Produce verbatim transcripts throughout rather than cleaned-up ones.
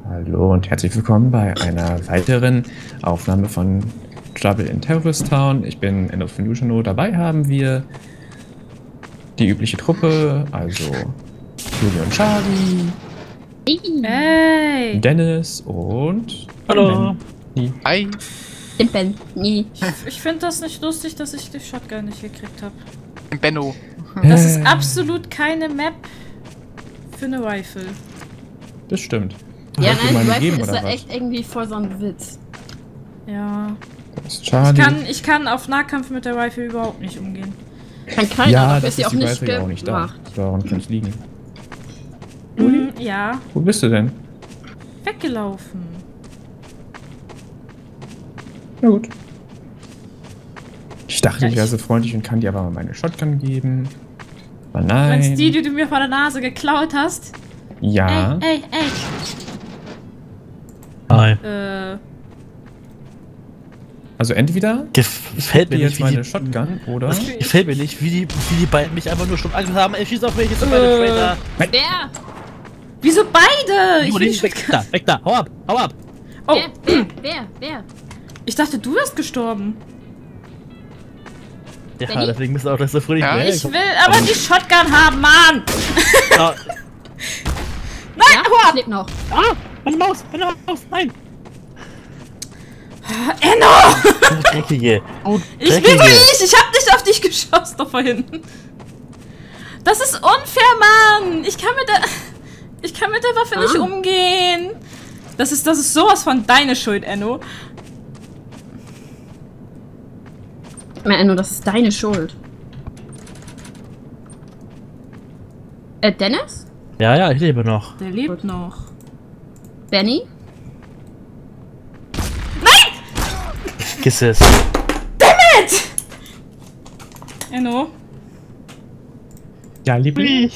Hallo und herzlich willkommen bei einer weiteren Aufnahme von Trouble in Terrorist Town. Ich bin End of Illusiono. Dabei haben wir die übliche Truppe, also Julie und Charlie, hey. Dennis und Hallo. Ben. Hi. Den Ben. Nie. Ich finde das nicht lustig, dass ich die Shotgun nicht gekriegt habe. Benno. Das Äh. ist absolut keine Map für eine Rifle. Das stimmt. Ja, Soll ich dir nein, mal die eine Rifle geben, ist oder ja was? echt irgendwie voll so ein Witz. Ja. Das ist Ich Charlie. kann, ich kann auf Nahkampf mit der Rifle überhaupt nicht umgehen. Kann keiner, ja, dafür das ist sie ist auch die nicht Rifle ja auch nicht da. gemacht. Daran kann es liegen. Mhm, ja. Wo bist du denn? Weggelaufen. Na gut. Ich dachte, Ja, ich wäre ich- so freundlich und kann dir aber mal meine Shotgun geben. Aber nein. Wenn's die, die du mir vor der Nase geklaut hast. Ja. Ey, ey, Hi. ey. Äh. Also entweder Gefällt dir mir jetzt nicht, wie meine die, Shotgun oder... das gefällt mir nicht, wie die, wie die beiden mich einfach nur stumm Angst haben. Ey, schieß auf mich, jetzt sind meine Äh. Traitor. Wer? Wieso beide? Ich, Juli, will weg da, weg da, hau ab, hau ab. oh, Wer? Wer? Wer? Wer? ich dachte, du wärst gestorben. Ja, Benni? deswegen bist du auch das so fröhlich. Ja, Ich will aber die Shotgun haben, Mann! Ja. Nein, Ja? hau ab! Lebt noch. Ah, meine Maus, meine Maus, nein. Enno! Du Dreckige. Du Ich bin Dreckige. nicht! Ich hab nicht auf dich geschossen da vorhin. Das ist unfair, Mann! Ich kann mit der. Ich kann mit der Waffe Ah. nicht umgehen. Das ist, das ist sowas von deine Schuld, Enno. Enno, das ist deine Schuld. Äh, Dennis? Ja, ja, ich lebe noch. Der lebt noch. Benny? Kiss es. Enno, Ja, Liebling.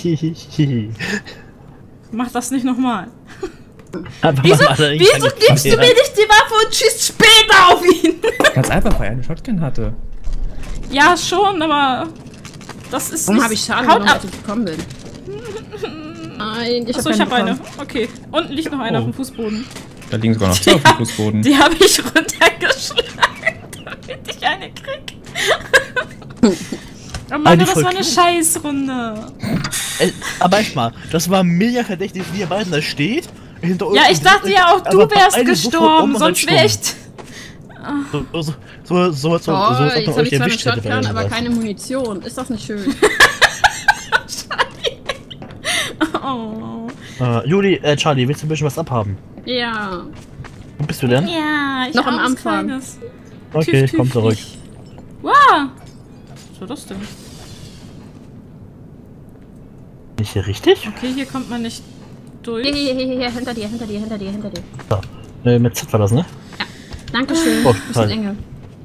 mach das nicht nochmal. Aber Wieso, Mama, da wieso irgendeine- gibst du Ja. mir nicht die Waffe und schießt später auf ihn? Ganz einfach, weil er eine Shotgun hatte. Ja, schon, aber. Das ist. Warum nicht- habe ich Schaden Haut genommen, ab! als ich gekommen bin? Nein, ich Achso, hab ich habe keine eine. bekommen. Okay. Unten liegt noch eine Oh. auf dem Fußboden. Da liegen sogar noch zwei auf dem Fußboden. Die habe ich runtergeschlagen, damit ich eine krieg. Oh Mann, die das voll war eine klug. Scheißrunde. Ey, aber echt mal, das war mega verdächtig, wie ihr beiden da steht. Hinter uns Ja, ich und- dachte ja auch, du aber wärst beide sofort gestorben, um und sonst dann wäre stumm. ich. So, so, so, so, so, Oh, so, als ob jetzt man habe euch ich zwar eine erwischt hätte. bei Shotgun, aber irgendwas. keine Munition. Ist das nicht schön? Oh. Äh, Juli, äh, Charlie, willst du ein bisschen was abhaben? Ja. Wo bist du denn? Ja, ich Noch am armes Anfang. Kleines. Okay, Tüf, ich komm tüf, zurück. ich. Wow. Was war das denn? Bin ich hier richtig? Okay, hier kommt man nicht durch. Hier, hier, hier, hier, hinter dir, hinter dir, hinter dir, hinter dir. Äh, mit Z war das, ne? Dankeschön. Oh, Bisschen toll. Engel.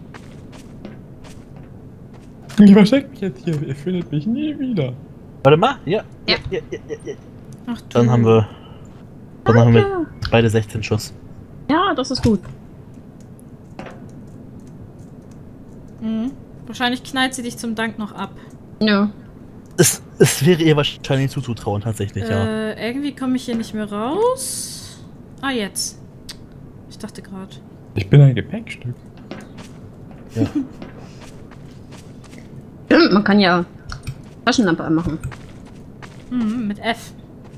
Ich verstecke mich jetzt hier. Ihr findet mich nie wieder. Warte mal, ja. Ja. ja, ja, ja, ja. Ach, du. Dann haben wir. Dann haben wir beide sechzehn Schuss. Ja, das ist gut. Mhm. Wahrscheinlich knallt sie dich zum Dank noch ab. Ja. Es, es wäre ihr wahrscheinlich zuzutrauen, tatsächlich, ja. Äh, irgendwie komme ich hier nicht mehr raus. Ah, jetzt. Ich dachte gerade. Ich bin ein Gepäckstück. Stimmt, man kann ja Taschenlampe anmachen. Mhm, mit F.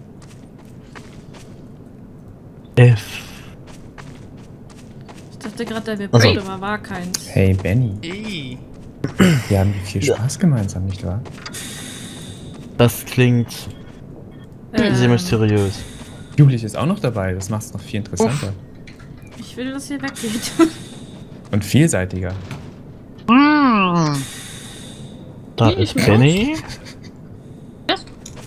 F. Ich dachte gerade, der wäre Also- blöd, aber war keins. Hey, Benny. Ey. Wir haben viel Ja. Spaß gemeinsam, nicht wahr? Das klingt Ähm, sehr mysteriös. Julie ist auch noch dabei. Das macht es noch viel interessanter. Ich will, dass hier weggeht. Und vielseitiger. Da Nee, ist ich Benny. Was?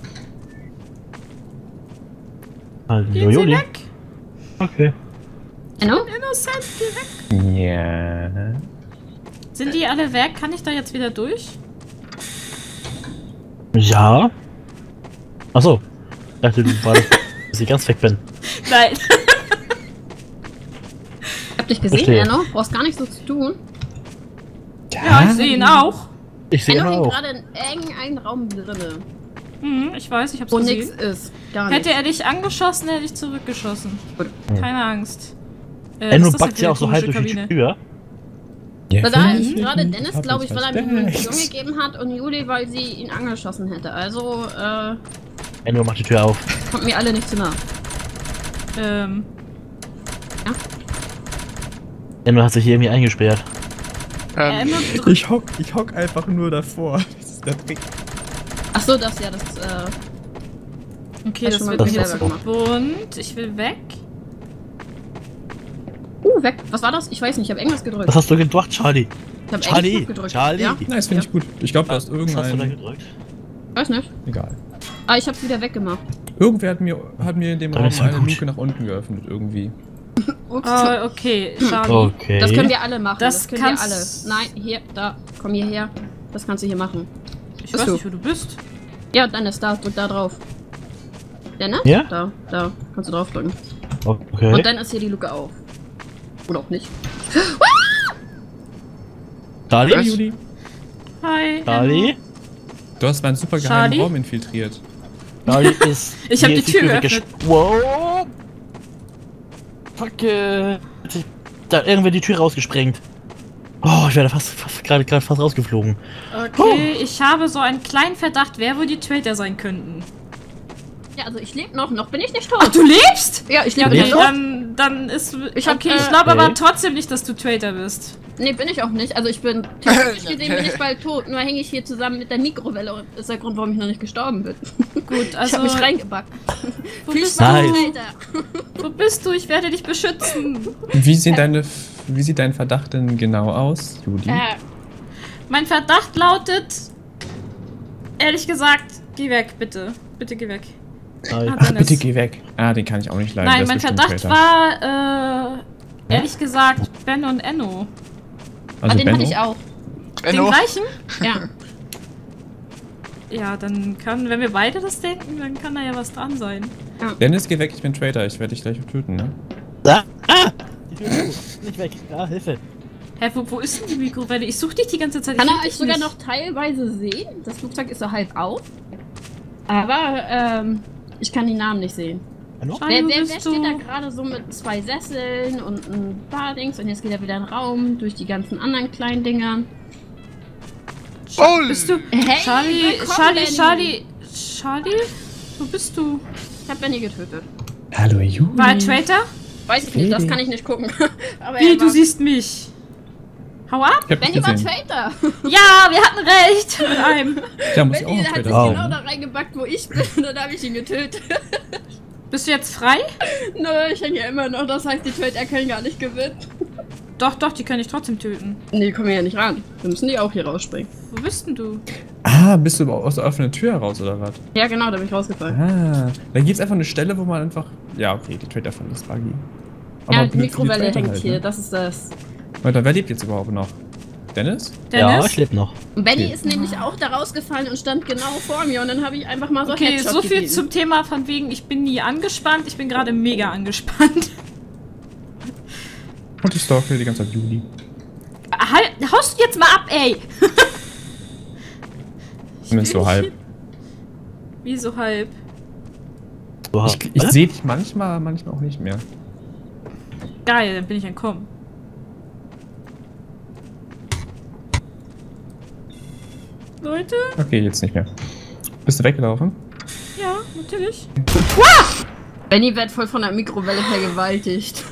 Hallo, Gehen Sie Juli. weg. Okay. Enno? Innocent, geh weg. Ja. Sind die alle weg? Kann ich da jetzt wieder durch? Ja. Achso. Ich dachte, du warst, dass ich ganz weg bin. Nein. Ich hab dich gesehen, Verstehe. Enno. Brauchst gar nichts so zu tun. Ja, ich sehe ihn auch. Ich sehe Enno ihn hängt auch. gerade in eng einen Raum drinne. Hm, ich weiß, ich hab's Wo gesehen. nix ist. Gar nichts. Hätte er dich angeschossen, hätte ich zurückgeschossen. Gut. Keine Angst. Äh, Enno was ist das backt ja auch so halb durch die Tür. Ja, Was da ist ich- gerade ich Dennis, hab glaube ich, jetzt weil er was mir eine Dennis. Munition gegeben hat und Juli, weil sie ihn angeschossen hätte. Also, äh, Enno macht die Tür auf. kommt mir alle nicht zu nah. Ähm, Enno hat sich hier irgendwie eingesperrt. Ähm, Enno drückt. Ich hock, ich hock einfach nur davor. Das ist der Trick. Ach so, das ja, das, äh, Okay, Hast das schon mal wird das mir ist jetzt so. bunt. Ich will weg. uh, weg. Was war das? Ich weiß nicht, ich habe irgendwas gedrückt. Was hast du gedacht, Charlie? Ich habe Charlie, irgendwas gedrückt. Charlie. Ja? Nein, das finde ich gut. Ich glaube, da ist Was hast du da irgendein... gedrückt? Weiß nicht. Egal. Ah, ich hab's wieder weggemacht. Irgendwer hat mir, hat mir in dem Das Raum ist ja eine gut. Luke nach unten geöffnet, irgendwie. Ups. Oh, okay, Charlie. Okay. Das können wir alle machen. Das Das, können wir alle. kannst- Nein, hier, da. Komm hierher. Das kannst du hier machen. Ich Bist weiß du? nicht, wo du bist. Ja, dann ist da. Drück da drauf. Dennis? Ja? Da, da. Kannst du drauf drücken. Okay. Und dann ist hier die Luke auf. Oder auch nicht. Charlie? Was? Juli, Hi. Charlie? Enno. du hast meinen super geheimen Charlie? Raum infiltriert. Charlie ist. Ich hab hier die ist Tür weggesch- Wow! Fuck, äh, da hat irgendwer die Tür rausgesprengt. Oh, ich werde fast, fast gerade gerade fast rausgeflogen. Okay, ich habe so einen kleinen Verdacht, wer wohl die Traitor sein könnten. Ja, also ich lebe noch. Noch bin ich nicht tot. Ach, du lebst? Ja, ich Ja, lebe okay, noch. dann, dann ist. Ich hab, okay, äh, ich glaube aber okay. trotzdem nicht, dass du Traitor bist. Nee, bin ich auch nicht. Also ich bin theoretisch gesehen bin ich bald tot. Nur hänge ich hier zusammen mit der Mikrowelle und das ist der Grund, warum ich noch nicht gestorben bin. Gut, Ich also. habe mich reingebackt. Wo Viel bist Spaß, Nice. Alter. Wo bist du? Ich werde dich beschützen. Wie sieht, deine, wie sieht dein Verdacht denn genau aus, Juli? Äh, Mein Verdacht lautet. Ehrlich gesagt, geh weg, bitte. Bitte geh weg. Nein. Ah, Ach, Dennis. bitte geh weg. Ah, den kann ich auch nicht leiden. Nein, der mein ist bestimmt Verdacht Traitor. war, äh, ehrlich gesagt, Ben und Enno. Also ah, den Benno? hatte ich auch. Den Enno? gleichen? Ja. Ja, dann kann, wenn wir beide das denken, dann kann da ja was dran sein. Dennis, geh weg, ich bin Traitor. Ich werde dich gleich töten, ne? Ah! ah! Die Tür ist zu. Nicht weg. Ja, Hilfe. Hä, wo, wo ist denn die Mikrowelle? Ich suche dich die ganze Zeit. Kann ich er find euch dich sogar nicht. noch teilweise sehen? Das Flugzeug ist so halb auf. Aber, ähm, ich kann die Namen nicht sehen. Enno? Charlie, Wer, wo wer, wer bist steht du? da gerade so mit zwei Sesseln und ein paar Dings und jetzt geht er wieder in den Raum durch die ganzen anderen kleinen Dinger. Oh, Bist du? Hey, Charlie, willkommen, Charlie, Benny. Charlie, Charlie? Wo bist du? Ich hab Benny getötet. Hallo, Juli. War er Traitor? Weiß ich nicht, das kann ich nicht gucken. Aber Wie, er du war, siehst mich. Hau ab! Ich hab dich Benny war gesehen. Traitor. Ja, wir hatten recht mit einem. Ja, muss ich auch Benny noch hat sich Traitor genau sein. da reingebackt, wo ich bin. Und dann habe ich ihn getötet. Bist du jetzt frei? Nö, ich hänge ja immer noch. Das heißt, die Traitor können gar nicht gewinnen. Doch, doch, die kann ich trotzdem töten. Nee, die kommen ja nicht ran. Wir müssen die auch hier rausspringen. Wo bist denn du? Ah, bist du aus der offenen Tür heraus, oder was? Ja, genau, da bin ich rausgefallen. Ah, da gibt's einfach eine Stelle, wo man einfach... Ja, okay, die Traitor von ist buggy. Ja, die benutzt die Mikrowelle Traitor hängt halt, hier. ne? Das ist das. Leute, wer lebt jetzt überhaupt noch? Dennis? Ja, Dennis? ich lebe noch. Und Benny Okay. ist nämlich auch da rausgefallen und stand genau vor mir. Und dann habe ich einfach mal so Okay, Headshot so viel gegeben. zum Thema von wegen, ich bin nie angespannt. Ich bin gerade mega angespannt. Und ich stalke die ganze Zeit Juli. Halt, haust du jetzt mal ab, ey! Zumindest so halb. Wie so halb? Wow. Ich, ich sehe dich manchmal, manchmal auch nicht mehr. Geil, dann bin ich entkommen. Leute? Okay, jetzt nicht mehr. Bist du weggelaufen? Ja, natürlich. Benny wird voll von der Mikrowelle vergewaltigt.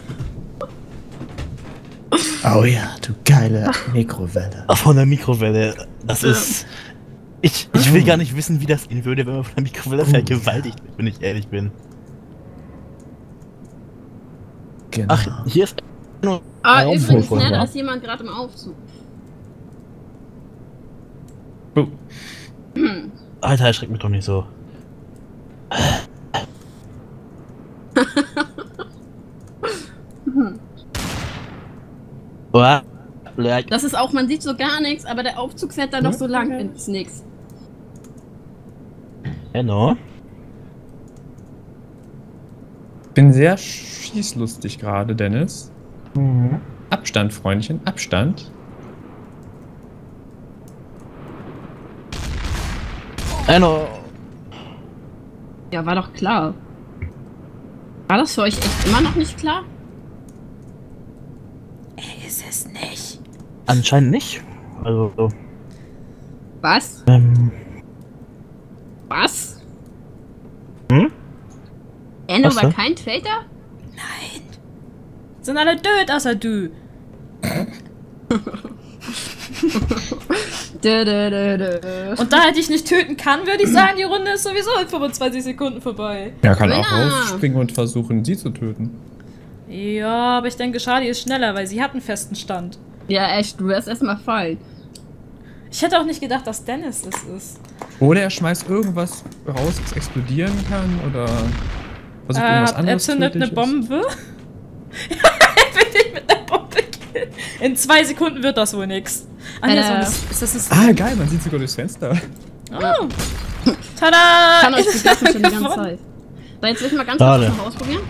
Oh ja, du geile Mikrowelle. Ach, von der Mikrowelle. Das ist. Ich, ich will gar nicht wissen, wie das gehen würde, wenn man von der Mikrowelle vergewaltigt wird, wenn ich ehrlich bin. Genau. Ach, hier ist. Ah, Raum übrigens, voll ne, von, da ja. ist jemand gerade im Aufzug. Oh. Alter, erschreckt mich doch nicht so. Uah. Das ist auch, man sieht so gar nichts, aber der Aufzug fährt dann noch so lang ins Nix. Enno? Bin sehr schießlustig gerade, Dennis. Abstand, Freundchen, Abstand. Enno! Ja, war doch klar. War das für euch echt immer noch nicht klar? Ist es nicht. Anscheinend nicht. Also, so. Was? Ähm. Was? Hm? Enno Was war denn? kein Traitor? Nein. Sind alle död, außer du. Dö, dö, dö, dö. Und da ich dich nicht töten kann, würde ich sagen, die Runde ist sowieso in fünfundzwanzig Sekunden vorbei. Er kann auch Ja. rausspringen und versuchen, sie zu töten. Ja, aber ich denke, Shadi ist schneller, weil sie hat einen festen Stand. Ja, echt, du wirst erstmal fallen. Ich hätte auch nicht gedacht, dass Dennis es ist. Oder er schmeißt irgendwas raus, das explodieren kann, oder versucht Äh, irgendwas er anderes zündet eine Tödliches. Bombe. Er will dich mit einer Bombe killen. In zwei Sekunden wird das wohl nix. Ah, nee, Äh. das ist, ist das ein Ah, geil, man sieht sogar durchs Fenster. Oh. Tada! Kann euch Es die Sachen hat schon die ganze gewonnen. Zeit. So, jetzt will ich mal ganz Schade. kurz noch ausprobieren.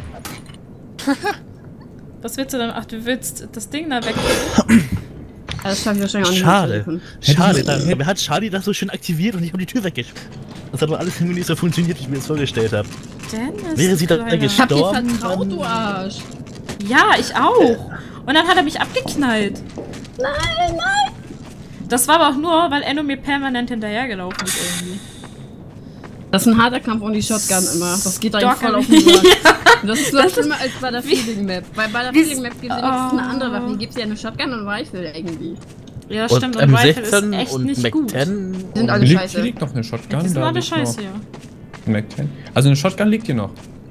Was willst du denn? Ach, du willst das Ding da weg. Also, das schaffe ich wahrscheinlich auch nicht. Schade. mit dem Telefon. Schade, da, dabei hat Charlie das so schön aktiviert und ich habe die Tür weggeschmissen. Das hat doch alles irgendwie nicht so funktioniert, wie ich mir das vorgestellt habe. Dennis, Wäre sie da Kleiner. Ich hab dir Storm, vertraut, dann- du Arsch. Ja, ich auch. Und dann hat er mich abgeknallt. Nein, nein. Das war aber auch nur, weil Enno mir permanent hinterhergelaufen ist irgendwie. Das ist ein harter Kampf um die Shotgun immer. Das geht eigentlich Doc, voll auf ja. den Sack. Das ist noch Das schlimmer als bei der Feeling Map. Weil bei der Wie- Feeling Map gibt es wenigstens eine andere Oh. Waffe. Hier gibt es ja eine Shotgun und Rifle irgendwie. Ja, Und stimmt. Und M Rifle ist sechzehn echt und nicht Mac gut. zehn. sind und- alle Liegt, scheiße. hier liegt noch eine Shotgun. Die sind da alle liegt scheiße, noch ja. ein Mac zehn. Also eine Shotgun liegt hier noch.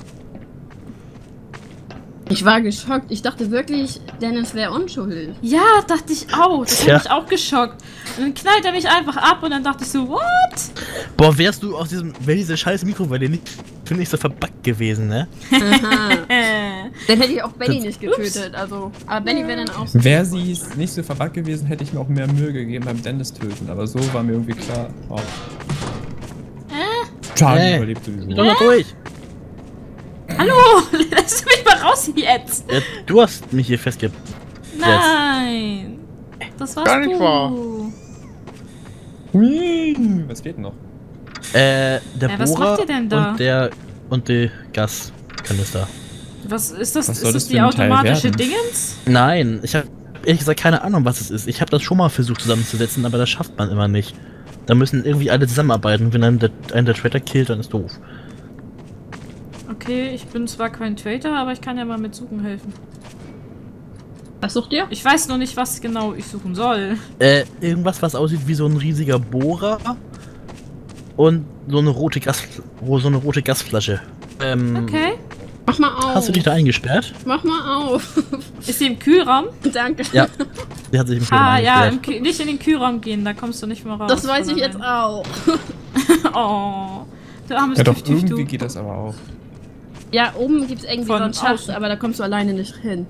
Ich war geschockt. Ich dachte wirklich, Dennis wäre unschuldig. Ja, dachte ich auch. Das Tja. hat mich auch geschockt. Und dann knallt er mich einfach ab und dann dachte ich so, what? Boah, wärst du aus diesem, wäre diese scheiß Mikrowelle nicht, finde ich, so verbuggt gewesen, ne? Aha. Äh. Dann hätte ich auch Benny Das- nicht getötet. Also, aber Benny wäre dann auch. Wäre sie nicht so verbuggt gewesen, hätte ich mir auch mehr Mühe gegeben beim Dennis töten. Aber so war mir irgendwie klar. Oh. Charlie Äh. überlebt sowieso. Doch mal durch. Hallo, lass mich mal raus jetzt. Ja, du hast mich hier festge... Nein. Das warst Gar nicht du. wahr. Hui, was geht noch? Äh, der Äh, was Bohrer macht ihr denn da? und der... und die Gaskanister. Was ist das? Was Ist soll das das die für ein Teil automatische werden? Dingens? Nein, ich habe ehrlich gesagt keine Ahnung, was es ist. Ich habe das schon mal versucht zusammenzusetzen, aber das schafft man immer nicht. Da müssen irgendwie alle zusammenarbeiten. Wenn einem der, einen der Traitor killt, dann ist doof. Okay, ich bin zwar kein Traitor, aber ich kann ja mal mit Suchen helfen. Was sucht ihr? Ich weiß nur nicht, was genau ich suchen soll. Äh, irgendwas, was aussieht wie so ein riesiger Bohrer und so eine rote Gas, so eine rote Gasflasche. Ähm, Okay. Mach mal auf. Hast du dich da eingesperrt? Mach mal auf. Ist sie im Kühlraum? Danke. Ja. Die hat sich im Kühlraum Ah, ja, eingesperrt. im Kü nicht in den Kühlraum gehen, da kommst du nicht mehr raus. Das weiß von ich jetzt allein. auch. Oh. Du armes Ja doch, Tüch, Tüch, irgendwie du. geht das aber auch. Ja, oben gibt es irgendwie Von so einen Schacht, außen. aber da kommst du alleine nicht hin.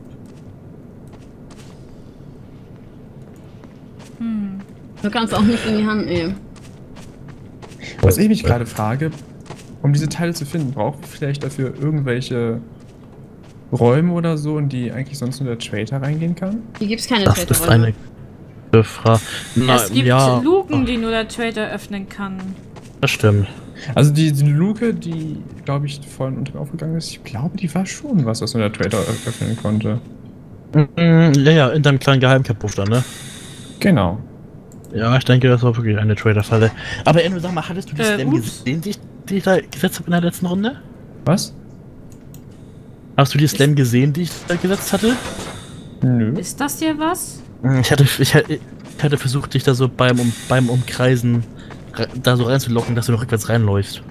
Hm. Du kannst auch nicht in die Hand nehmen. Was ich mich gerade frage, um diese Teile zu finden, braucht man vielleicht dafür irgendwelche Räume oder so, in die eigentlich sonst nur der Traitor reingehen kann? Hier gibt es keine Das ist Traitorräume. eine gute Frage. Na, Es gibt ja, Luken, die nur der Traitor öffnen kann. das stimmt. Also die, die Luke, die, glaube ich, vorhin unten aufgegangen ist, ich glaube, die war schon was, was nur der Traitor ö- öffnen konnte. Mm, Ja, ja, in deinem kleinen Geheimkapuff da, ne? Genau. Ja, ich denke, das war wirklich eine Trader-Falle. Aber Enno, sag mal, hattest du die Äh, Slam ups. gesehen, die ich, die ich da gesetzt habe in der letzten Runde? Was? Hast du die Slam gesehen, die ich da gesetzt hatte? Nö. Ist das hier was? Ich hatte, ich, hatte- ich hatte versucht, dich da so beim, um, beim Umkreisen re- da so reinzulocken, dass du noch rückwärts reinläufst.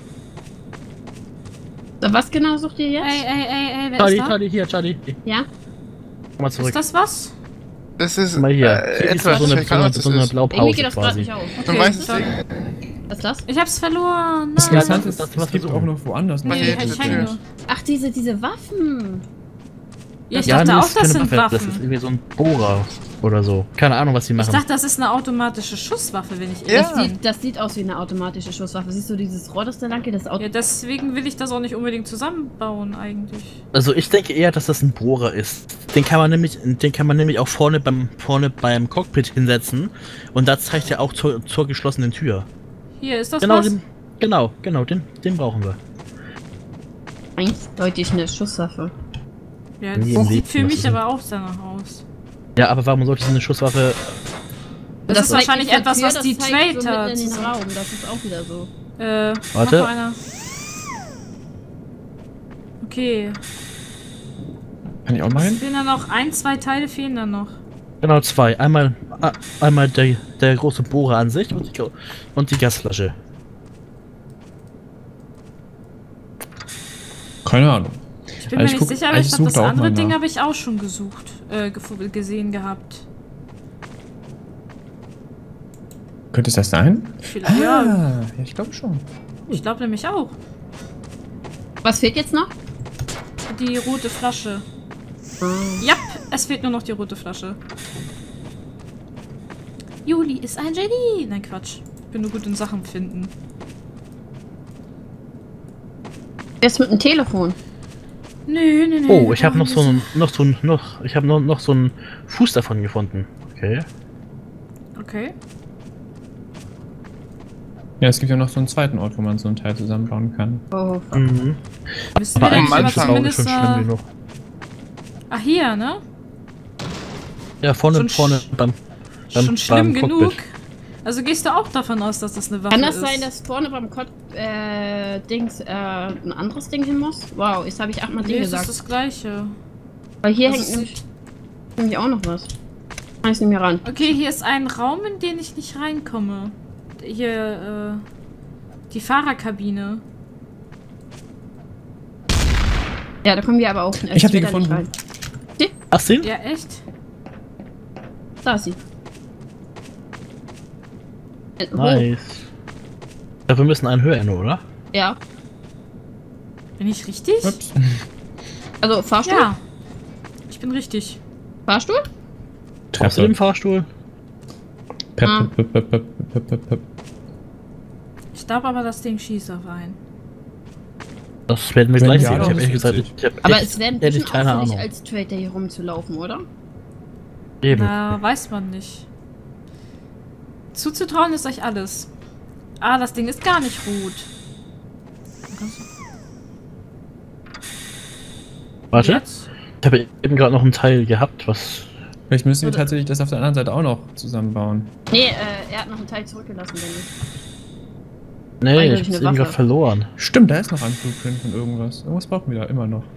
So, was genau sucht ihr jetzt? Ey, ey, ey, ey, wer Charlie, ist da? Charlie, hier, Charlie. Ja? Komm mal zurück. Ist das was? Das ist Mal hier. äh, Hier ist etwas, so eine, ich so kann eine, was das so eine ist. Irgendwie Blaupause geht das gerade quasi. nicht auf. So ein Okay, weißes sorry. Ding. Was ist das? Ich hab's verloren. Das Nein. Interessante ist, das- es das gibt versuchen. auch noch woanders. Mach Nee, hier ich diese hänge Tür. nur. Ach, diese, diese Waffen. Ja, ich Ja, dachte nee, auch, ist das keine sind Waffe. Das ist Waffen. irgendwie so ein Bohrer oder so. Keine Ahnung, was die Ich machen. dachte, das ist eine automatische Schusswaffe, wenn ich Ja. ehrlich Das, bin. sieht, das sieht aus wie eine automatische Schusswaffe. Siehst du dieses Rohr, das da lang geht? Das Auto. Ja, deswegen will ich das auch nicht unbedingt zusammenbauen, eigentlich. Also ich denke eher, dass das ein Bohrer ist. Den kann man nämlich, den kann man nämlich auch vorne beim vorne beim Cockpit hinsetzen und da zeigt er auch zur, zur geschlossenen Tür. Hier, ist das Genau, was? den, Genau, genau, den, den brauchen wir. Eindeutig eine Schusswaffe. Ja, Nie das im sieht Leben, für was mich ist aber auch danach aus. Ja, aber warum sollte so eine Schusswaffe... Das, das ist zeigt wahrscheinlich nicht etwas, Tür, was das die zeigt so Traitor mitten in den zusammen- Raum. Das ist auch wieder so. Äh, Warte. Noch einer. Okay. Kann ich auch mal hin? Fehlen da noch ein, zwei Teile fehlen dann noch. Genau, zwei. Einmal, a- einmal der, der große Bohrer an sich und die, und die Gasflasche. Keine Ahnung. Ich bin Also mir ich nicht guck- sicher, aber also ich ich glaube, das such da auch andere mal Ding nach. habe ich auch schon gesucht, äh, gef- gesehen gehabt. Könnte es das sein? Vielleicht, ja. ja, ich glaube schon. Ich glaube nämlich auch. Was fehlt jetzt noch? Die rote Flasche. Ja, es fehlt nur noch die rote Flasche. Juli ist ein Genie. Nein, Quatsch. Ich bin nur gut in Sachen finden. Jetzt mit dem Telefon. Nö, nö, nö. Oh, ich habe noch so ein. ein, noch so ein, noch, ich habe noch, noch so einen Fuß davon gefunden. Okay. Okay. Ja, es gibt ja noch so einen zweiten Ort, wo man so ein Teil zusammenbauen kann. Oh. Mhm. Wissen wir Aber denn, eigentlich aber ist das auch zumindest... schon schlimm Äh, genug. ah, hier, ne? Ja, vorne, schon vorne sch- beim, beim Schon schlimm beim genug. Cockpit. Also gehst du auch davon aus, dass das eine Waffe Kann das ist? sein, dass vorne beim Kott äh, Dings äh, ein anderes Ding hin muss? Wow, jetzt habe ich achtmal Nee, Ding es ist gesagt. das gleiche. Weil hier Das hängt ist nämlich, nämlich auch noch was. Schmeiß ihn mir ran. Okay, hier ist ein Raum, in den ich nicht reinkomme. Hier, äh... die Fahrerkabine. Ja, da kommen wir aber auch äh, Ich hab die später nicht gefunden. rein. Ach, sie? Ja, echt? Da ist sie. Äh, wo? Nice. Ja, wir müssen einen höher, oder? Ja. Bin ich richtig? Ups. Also Fahrstuhl? Ja. Ich bin richtig. Fahrstuhl? Brauchst du den Fahrstuhl? Pep, Ah. pep, pep, pep, pep, pep, pep. Ich glaube aber, das Ding schießt auf einen. Das werden wir Wenn gleich ja, sehen. Ich dann habe ehrlich ist gesagt, witzig. ich, ich hab Aber echt, es wäre ein ehrlich bisschen keine auffällig, Ahnung. als Traitor hier rumzulaufen, oder? Eben. Na, weiß man nicht. Zuzutrauen ist euch alles. Ah, das Ding ist gar nicht rot. Warte, Jetzt? ich habe eben gerade noch einen Teil gehabt, was... Vielleicht müssen wir Oder- tatsächlich das auf der anderen Seite auch noch zusammenbauen. Nee, äh, er hat noch einen Teil zurückgelassen, denke ich. Nee, Eindeutig ich eine hab's eben gerade Waffe. verloren. Stimmt, da ist noch ein Blueprint von irgendwas. Irgendwas brauchen wir da immer noch.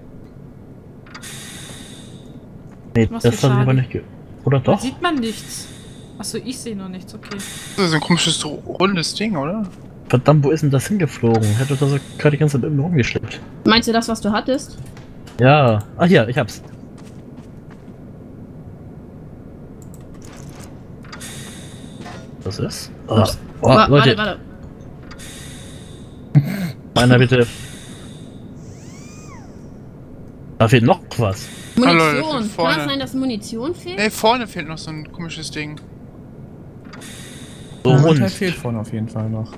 Nee, Was das für habe ich aber schade. nicht ge... Oder Da doch? sieht man nichts. Achso, ich sehe noch nichts, okay. Das ist ein komisches rundes Ding, oder? Verdammt, wo ist denn das hingeflogen? Ich hätte das gerade die ganze Zeit irgendwie rumgeschleppt. Meinst du das, was du hattest? Ja. Ah, hier, ich hab's. Was ist? Oh, Ups. oh, Wa- Leute, Warte, warte. meiner bitte. Da fehlt noch was. Leute, Munition. Kann vorne. das sein, dass Munition fehlt? Ne, vorne fehlt noch so ein komisches Ding. So Ein rund. Teil fehlt vorne auf jeden Fall noch.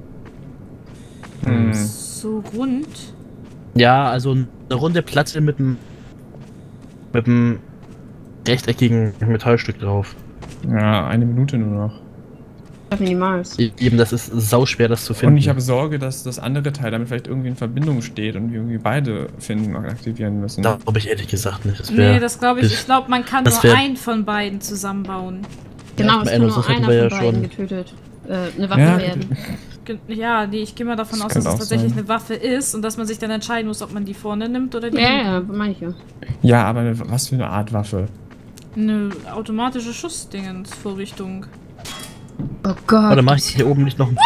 Hm. So rund. Ja, also eine runde Platte mit einem mit einem rechteckigen Metallstück drauf. Ja, eine Minute nur noch. Niemals. E- Eben, das ist sauschwer, das zu finden. Und ich habe Sorge, dass das andere Teil damit vielleicht irgendwie in Verbindung steht und wir irgendwie beide finden und aktivieren müssen. Da glaube ich ehrlich gesagt nicht. Das wär, Nee, das glaube ich. das- Ich glaube, man kann das nur wär- einen von beiden zusammenbauen. Genau, Ja, es am kann Ende, nur sonst hätten einer wir ja von beiden schon- getötet. Äh, eine Waffe Ja, werden. Ge- Ja, nee, ich gehe mal davon Das aus, dass könnte es auch tatsächlich sein. eine Waffe ist und dass man sich dann entscheiden muss, ob man die vorne nimmt oder die Ja, hinten. ja, meine ich ja. Ja, aber eine- was für eine Art Waffe? Eine automatische Schussdingensvorrichtung. Oh Gott. Warte, mach ich hier oben nicht noch ein...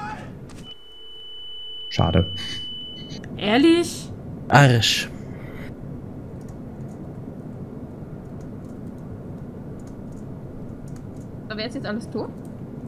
Schade. Ehrlich? Arsch. Aber wer ist jetzt alles tot?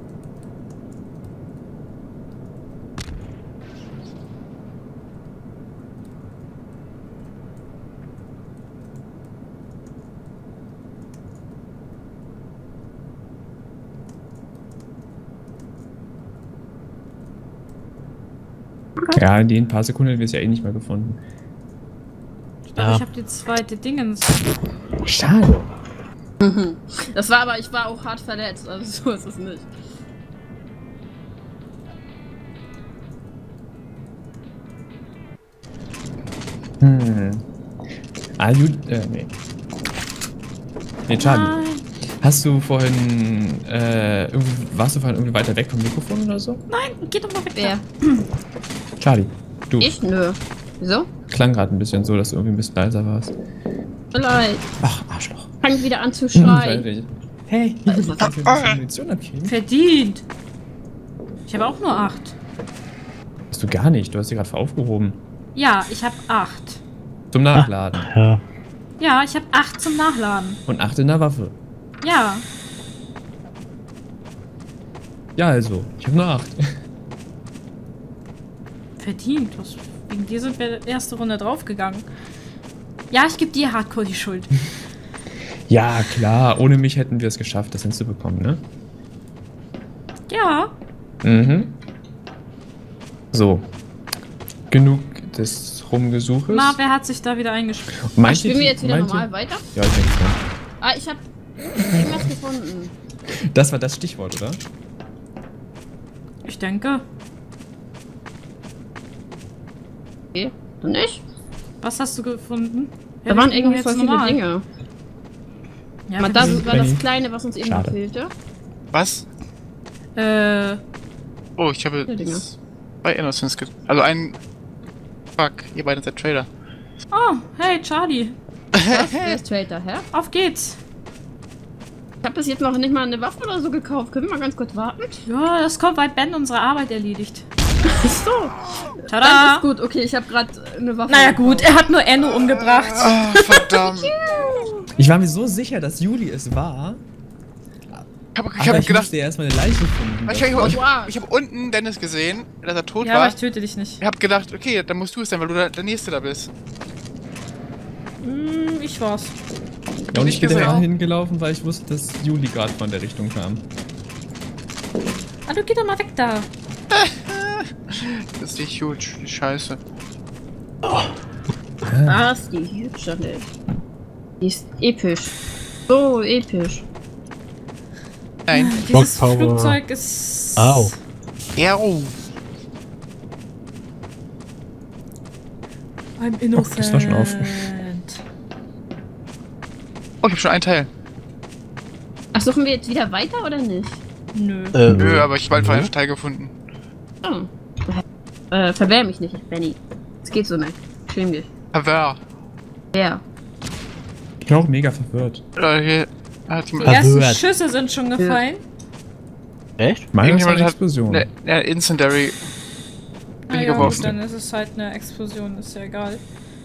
Ja, in den paar Sekunden hätten wir es ja eh nicht mehr gefunden. Ich glaube, Ja. ich habe die zweite Dingens. Schade. Das war aber, ich war auch hart verletzt, also so ist es nicht. Hm. Ah, you, äh, nee. Nee, Charlie. Nein. Hast du vorhin, äh, irgendwie, warst du vorhin irgendwie weiter weg vom Mikrofon oder so? Nein, geh doch mal weg. Wer? Charlie, du. Ich? Nö. Wieso? Klang gerade ein bisschen so, dass du irgendwie ein bisschen leiser warst. Vielleicht. Ach, Arschloch. Fang wieder an zu Hm, schreien. fertig. Hey, ich muss jetzt ein bisschen Munition abgeben. Verdient. Ich habe auch nur acht. Hast du gar nicht, du hast sie gerade aufgehoben. Ja, ich habe acht. Zum Nachladen. Ja. Ja, ich habe acht zum Nachladen. Und acht in der Waffe. Ja. Ja, also, ich habe nur acht. Verdient. Was, wegen dir sind wir erste Runde draufgegangen. Ja, ich gebe dir Hardcore die Schuld. Ja, klar, ohne mich hätten wir es geschafft, das hinzubekommen, ne? Ja. Mhm. So. Genug des Rumgesuches. Na, wer hat sich da wieder eingespielt? Meint Spielen ihr- wir jetzt wieder meint ihr- normal weiter? Ja, ich denke schon. Ah, ich hab irgendwas gefunden. Das war das Stichwort, oder? Ich denke. Okay, dann nicht. Was hast du gefunden? Da waren irgendwie voll viele Dinge. Ja, Aber wir- das war Benny. das Kleine, was uns eben noch Schade. fehlte. Was? Äh, Oh, ich habe Ja, Dinger. zwei Innocents get... Also ein... Fuck, ihr beiden seid Trader. oh, hey, Charlie. Was? Wer ist Traitor, hä? Auf geht's. Ich hab bis jetzt noch nicht mal eine Waffe oder so gekauft. Können wir mal ganz kurz warten? Ja, das kommt, weil Ben unsere Arbeit erledigt. So. Das Tada! ist gut. Okay, ich habe gerade eine Waffe Naja gekauft. gut, er hat nur Enno umgebracht. Ah, verdammt. Ich war mir so sicher, dass Juli es war. Ich habe ich aber hab ich gedacht... musste erst mal eine Leiche finden. Ich habe ich, Wow. hab, ich hab unten Dennis gesehen, dass er tot Ja, aber war. ich töte dich nicht. Ich habe gedacht, okay, dann musst du es sein, weil du der, der Nächste da bist. Hm, ich war's. Ja, und ich bin gesehen. da hingelaufen, weil ich wusste, dass Juli gerade von der Richtung kam. Ah, du geh doch mal weg da. Das ist die huge, die Scheiße. Was? Die hübsche nicht. Die ist episch. So episch. Nein. Dieses Power. Flugzeug ist... Au. Ero. I'm innocent. das war schon auf. Oh, ich habe schon einen Teil. Ach, suchen wir jetzt wieder weiter oder nicht? Nö. Äh, Nö, aber ich habe einfach nö. einen Teil gefunden. Oh. Äh, verwehr mich nicht, Benny. Es geht so nicht. Schäm dich. Aber Wer? Ich bin auch mega verwirrt. äh, hier hat Die jemand... ersten Verwirrt. Schüsse sind schon gefallen. Echt? Meine ist Irgendjemand eine hat Explosion. Ne, ne, Incendiary. Ah, Bin ich ja, gut, geworfen. dann ist es halt eine Explosion, ist ja egal.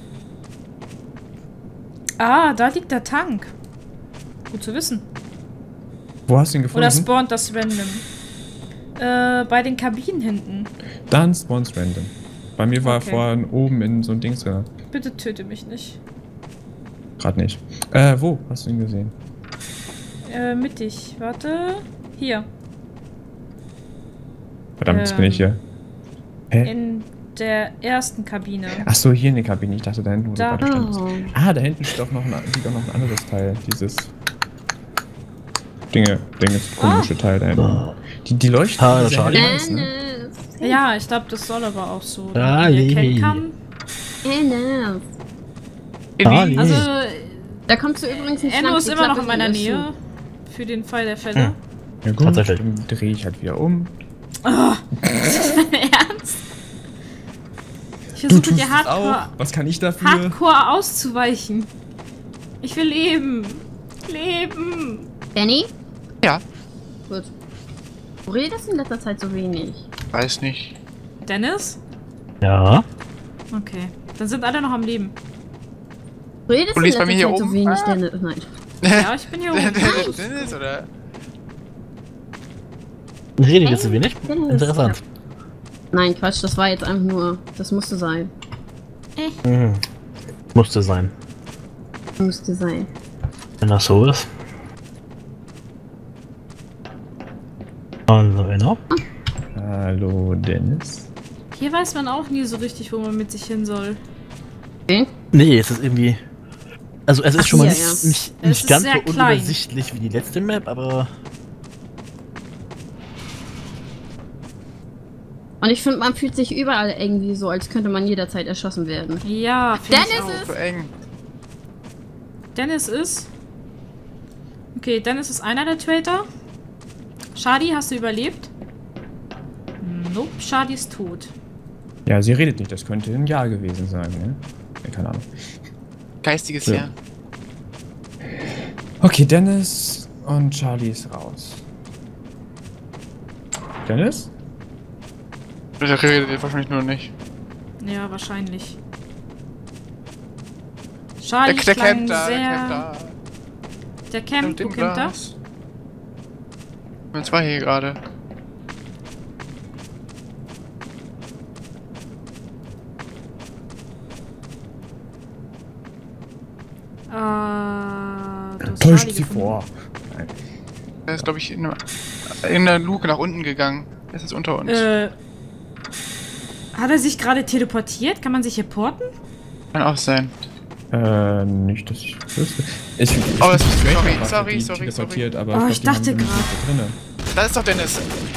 Ah, da liegt der Tank. Gut zu wissen. Wo hast du ihn gefunden? Oder spawnt das random? Äh, bei den Kabinen hinten. Dann spawns random. Bei mir war Okay. vorhin oben in so ein Dings drin. Bitte töte mich nicht. Gerade nicht. Äh, wo hast du ihn gesehen? Äh, mittig. Warte. Hier. Verdammt, jetzt Ähm. bin ich hier. Hä? In der ersten Kabine. Ach so, hier in der Kabine. Ich dachte, da hinten, wo Da. du gerade standest. Oh. Ah, da hinten steht auch noch ein, liegt auch noch ein anderes Teil. Dieses Dinge, Dinge, komische Teil da hinten. Die, die leuchten. Ah, diese Charlie. hell weiß, ne? Dennis. Ja, ich glaube, das soll aber auch so. Charlie. Wie erkennen kann. Dennis. Charlie. Also, Da kommst du übrigens nicht Enno lang, ist die immer noch Klappe in meiner ist zu. Nähe. Für den Fall der Fälle. Hm. Ja gut, Tatsächlich. dann drehe ich halt wieder um. Ernst? Ich Du versuche tust dir es hardcore, auch. Was kann ich dafür? hardcore auszuweichen. Ich will leben. Leben. Benny? Ja. Gut. Du redest in letzter Zeit so wenig. Weiß nicht. Dennis? Ja. Okay. Dann sind alle noch am Leben. Du redest Du in liest letzter bei mir hier Zeit so oben? wenig, Ah. Dennis. Nein. Ja, ich bin hier oben. Dennis, oder? Redet jetzt zu wenig? Dennis. Interessant. Nein, Quatsch, das war jetzt einfach nur. Das musste sein. Mhm. Musste sein. Musste sein. Wenn das so ist. Also, genau. Hallo, Dennis. Hier weiß man auch nie so richtig, wo man mit sich hin soll. Okay. Nee, es ist irgendwie. Also, es ist Ach, schon mal hier, nicht, ja. nicht, Es nicht ist ganz sehr so klein. unübersichtlich wie die letzte Map, aber. Und ich finde, man fühlt sich überall irgendwie so, als könnte man jederzeit erschossen werden. Ja, find ich Dennis auch. So eng. Dennis ist... Okay, Dennis ist einer der Traitor. Shadi, hast du überlebt? Nope, Shadi ist tot. Ja, sie redet nicht, das könnte ein Ja gewesen sein, ne? Ja, keine Ahnung. Geistiges Ja. Ja. Okay, Dennis und Charlie ist raus. Dennis? Der redet wahrscheinlich nur nicht. Ja, wahrscheinlich. Der, Shadi der klang campt da, sehr... der campt da. Der campt, wo Im campt da? Glas. Wir zwei hier gerade. Äh, du hast Täuscht Shadi sie gefunden. vor. Nein. Der ist, glaube ich, in, eine, in der Luke nach unten gegangen. Der ist jetzt unter uns. Äh, hat er sich gerade teleportiert? Kann man sich hier porten? Kann auch sein. Äh, nicht, dass ich wüsste. Ich, ich, Oh, ich es ist- Traitor sorry, war sorry, die sorry, teleportiert, aber Oh, glaub, ich die haben dachte sie nicht grad. so drinne. Da ist doch Dennis.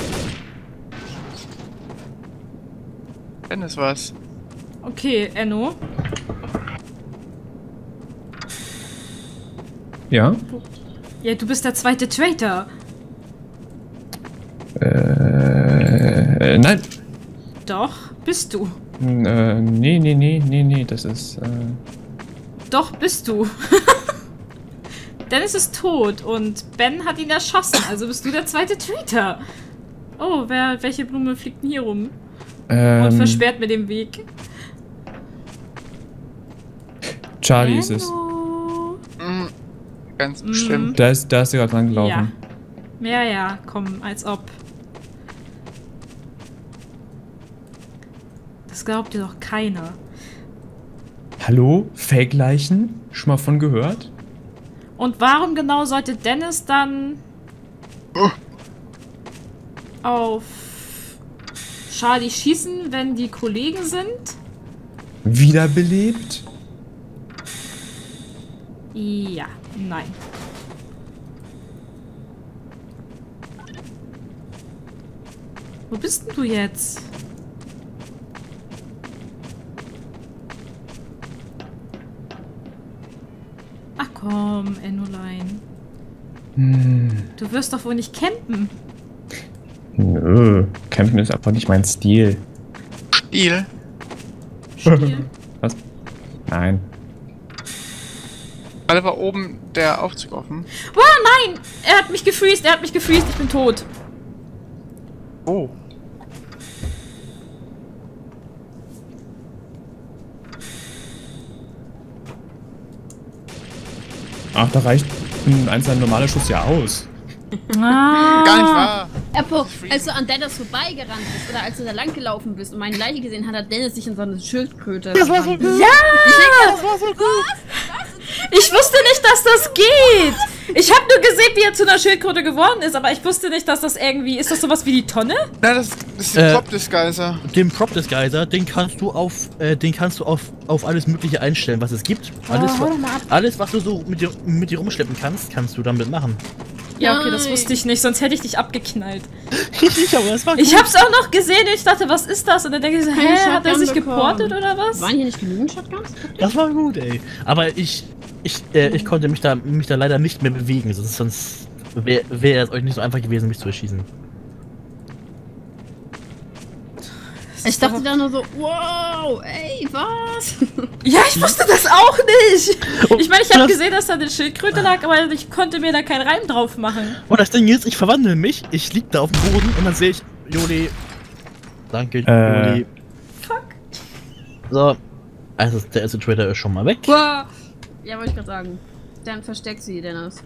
Dennis war's. Okay, Enno. Ja? Ja, du bist der zweite Traitor. Äh, nein. Doch, bist du. N- Äh, nee, nee, nee, nee, nee, das ist, äh... Doch, bist du. Dennis ist tot und Ben hat ihn erschossen, also bist du der zweite Traitor. Oh, wer, welche Blume fliegt denn hier rum? Ähm, Und versperrt mir den Weg. Charlie ist es. Enno. Mhm. Ganz Mhm. bestimmt. Da ist, da ist sie gerade lang gelaufen. Ja, ja, komm, als ob. Das glaubt dir doch keiner. Hallo? Fake-Leichen? Schon mal von gehört? Und warum genau sollte Dennis dann Oh. auf Charlie schießen, wenn die Kollegen sind? Wiederbelebt? Ja, nein. Wo bist denn du jetzt? Ach komm, Ennolein. Hm, Du wirst doch wohl nicht campen. nö. Campen ist einfach nicht mein Stil. Stil. Spiel. Was? Nein. Gerade war oben der Aufzug offen. Oh nein! Er hat mich gefreezed, er hat mich gefreezed, ich bin tot. Oh. Ach, da reicht ein einzelner normaler Schuss ja aus. Ah. Gar nicht wahr. Apple, als du an Dennis vorbeigerannt bist oder als du da lang gelaufen bist und meine Leiche gesehen hat, hat Dennis sich in so eine Schildkröte. Das war so gut. Ja! Das war so gut. Ich wusste nicht, dass das geht! Ich habe nur gesehen, wie er zu einer Schildkröte geworden ist, aber ich wusste nicht, dass das irgendwie... Ist das sowas wie die Tonne? Nein, das, das ist Äh, ein Prop-Disguiser. Den Prop-Disguiser, den kannst du auf, äh, den kannst du auf, auf alles Mögliche einstellen, was es gibt. Alles, hau doch mal ab. alles was du so mit dir, mit dir rumschleppen kannst, kannst du damit machen. Ja, okay, das Nein. wusste ich nicht, sonst hätte ich dich abgeknallt. ich, aber das war Ich hab's auch noch gesehen und ich dachte, was ist das? Und dann denke ich so, Kein hä, hat er Shotgun sich bekommen. geportet oder was? Waren hier nicht genügend Shotguns? Das war gut, ey. Aber ich, ich, äh, ich konnte mich da, mich da leider nicht mehr bewegen, sonst, sonst wäre wär es euch nicht so einfach gewesen, mich zu erschießen. Ich dachte da nur so, wow, ey, was? Ja, ich wusste das auch nicht. Ich meine, ich habe Das- gesehen, dass da eine Schildkröte lag, aber ich konnte mir da keinen Reim drauf machen. Und das Ding ist, ich verwandle mich, ich lieg da auf dem Boden und dann sehe ich, Joli. Danke, Äh. Joli. Fuck. So. Also, der erste Trader ist schon mal weg. Wow. Ja, wollte ich gerade sagen. Dann versteckt sie, Dennis.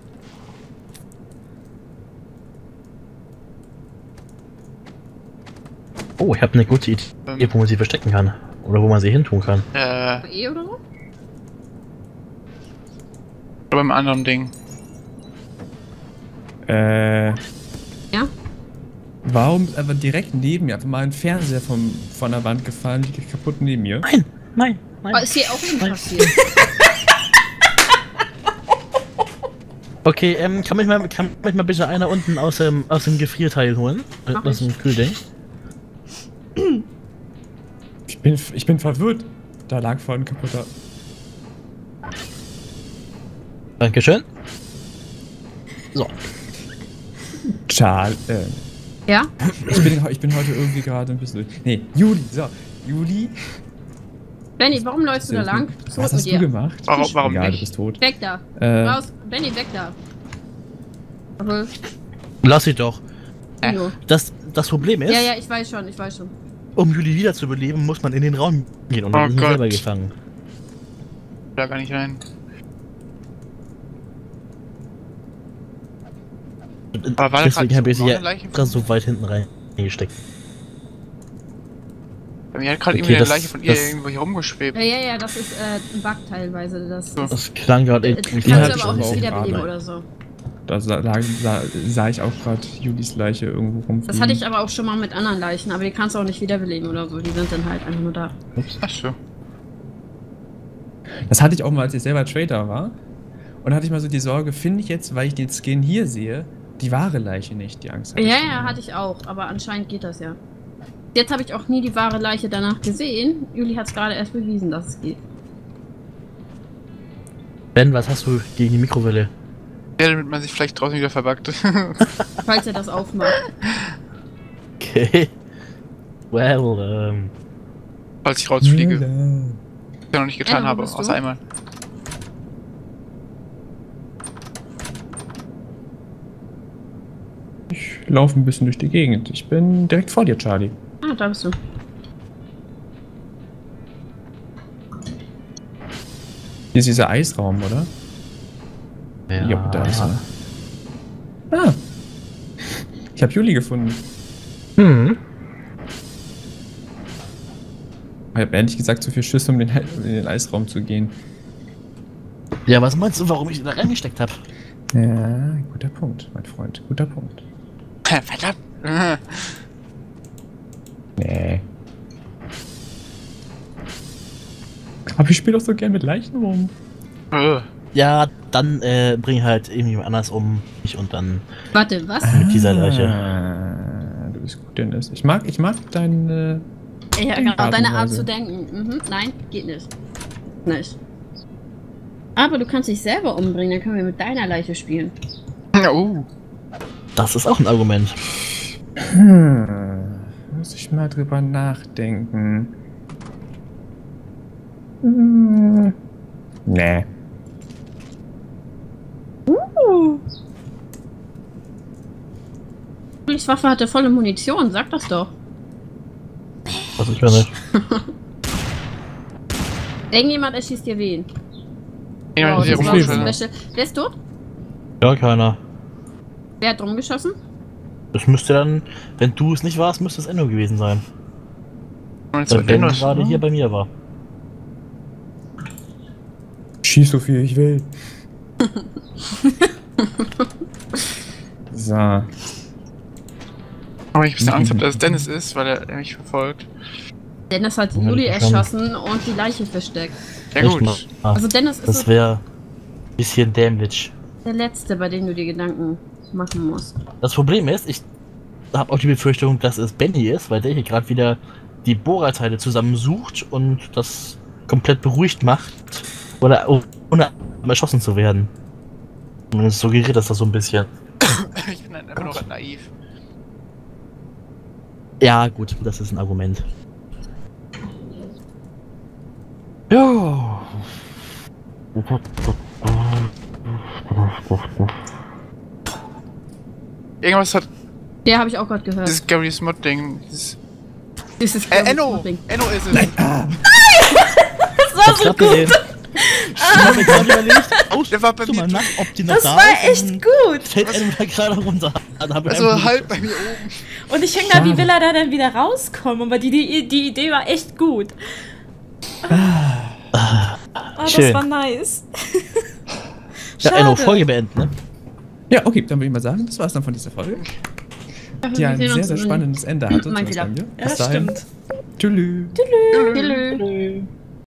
Oh, ich habe eine gute Idee, Ähm. wo man sie verstecken kann. Oder wo man sie hintun kann. Äh, E oder so? oder beim anderen Ding. Äh, Ja? warum ist einfach direkt neben mir einfach mal ein Fernseher vom, von der Wand gefallen, liegt kaputt neben mir? Nein, nein, nein. Oh, ist hier auch eben Nein. passiert. Okay, ähm, kann mich mal, kann mich mal bitte einer unten aus dem, aus dem Gefrierteil holen? Äh, Mach aus ich. dem Kühlding. bin, ich bin verwirrt. Da lag vorhin ein kaputter. Dankeschön. So. Charles. Äh, Ja? ich, bin, ich bin heute irgendwie gerade ein bisschen. Nee, Juli. So, Juli. Benny, warum läufst du da lang? Was Zurück hast mit du dir. gemacht? Warum- warum Egal, nicht? du bist tot. Weg da. Äh, Raus. Benny, weg da. Aber, Lass sie doch. Äh. Jo. Das, das Problem ist, Ja, ja, ich weiß schon, ich weiß schon. um Juli wieder zu beleben, muss man in den Raum gehen und Oh dann ist man Gott. selber gefangen. Da gar nicht rein. Aber war da Deswegen gerade habe ich so sie eine ja Leiche? extra so weit hinten reingesteckt. Bei mir hat gerade Okay, irgendwie eine das- Leiche von ihr das- irgendwo hier rumgeschwebt. Ja, ja, ja, das ist äh, ein Bug teilweise. Das So. ist, Das klang gerade äh, irgendwie kannst Ja, du hat aber schon auch nicht auch wiederbeleben Arbeit. oder so. Da sah, sah, sah, sah ich auch gerade Julis Leiche irgendwo rumfliegen. Das hatte ich aber auch schon mal mit anderen Leichen, aber die kannst du auch nicht wiederbeleben oder so. Die sind dann halt einfach nur da. Ach so. Das hatte ich auch mal, als ich selber Trader war. Und da hatte ich mal so die Sorge, finde ich jetzt, weil ich den Skin hier sehe, die wahre Leiche nicht, die Angst hatte Ja, ich ja, immer. hatte ich auch, aber anscheinend geht das ja. Jetzt habe ich auch nie die wahre Leiche danach gesehen. Juli hat es gerade erst bewiesen, dass es geht. Ben, was hast du gegen die Mikrowelle? Ja, damit man sich vielleicht draußen wieder verbuggt. Falls er das aufmacht. Okay. Well, ähm. Falls ich rausfliege. Ja, Was ich ja noch nicht getan Äh, wo habe, bist du? außer einmal. Ich laufe ein bisschen durch die Gegend. Ich bin direkt vor dir, Charlie. Ah, da bist du. Hier ist dieser Eisraum, oder? Ja, da ist er. Ah. Ich habe Juli gefunden. Hm. Ich habe ehrlich gesagt zu viel Schiss, um den, in den Eisraum zu gehen. Ja, was meinst du, warum ich da reingesteckt habe? Ja, guter Punkt, mein Freund. Guter Punkt. Verdammt! Nee. Aber ich spiele doch so gern mit Leichen rum. Äh. Ja, dann äh, bring halt irgendjemand anders um mich und dann Warte, was? mit dieser Leiche. Ah, du bist gut, Dennis. Ich mag, ich mag deine. Ja, genau, Art und deine Art Weise. zu denken. Mhm. Nein, geht nicht. Nicht. Aber du kannst dich selber umbringen, dann können wir mit deiner Leiche spielen. Ja, uh. Das ist auch ein Argument. Hm, muss ich mal drüber nachdenken. Hm. Nee. Julis Waffe hatte volle Munition, sag das doch. Das ich ja nicht. Irgendjemand erschießt dir wen. Jemand Wow, hier das war ein bisschen rumgeschwimmt. Wäsche. Wer ist tot? Ja, keiner. Wer hat rumgeschossen? Das müsste dann, wenn du es nicht warst, müsste es Enno gewesen sein. Und Weil Ben Dennis. gerade hier bei mir war. Schieß so viel ich will. So. Aber ich ein bisschen Angst habe, dass es Dennis ist, weil er mich verfolgt. Dennis hat Moment, Juli ich kann- erschossen und die Leiche versteckt. Ja Echt gut. mal. Ah, Also Dennis ist das so wäre ein bisschen dämlich. der Letzte, bei dem du dir Gedanken machen musst. Das Problem ist, ich habe auch die Befürchtung, dass es Benny ist, weil der hier gerade wieder die Bohrerteile zusammensucht und das komplett beruhigt macht, oder ohne erschossen zu werden. Und es suggeriert das so ein bisschen. Ich bin einfach noch naiv. Ja, gut, das ist ein Argument. Ja. Irgendwas hat Der habe ich auch gerade gehört. dieses Gary Smott-Ding. Dieses Dieses äh, Enno! Ding. Enno ist es! Ich hab's grad gesehen. Ich hab mir gerade überlegt, Der war bei schau mal mir. nach, ob die noch Das da war ist. echt und gut. Fällt Enno da gerade runter. Dann hab ich Also einfach- halt bei mir oben. Und ich denke da, wie will er da denn wieder rauskommen? Aber die, die, die Idee war echt gut. Ah, das Schön. war nice. Ja, Enno, Folge beenden, ne? Ja, okay, dann würde ich mal sagen, das war's dann von dieser Folge. Die ein sehr, sehr spannendes Ende hatte. Mein zumindest Fehler. bei mir. Ja, Bis dahin. stimmt. Tschüss. Tschüss. Tschüss.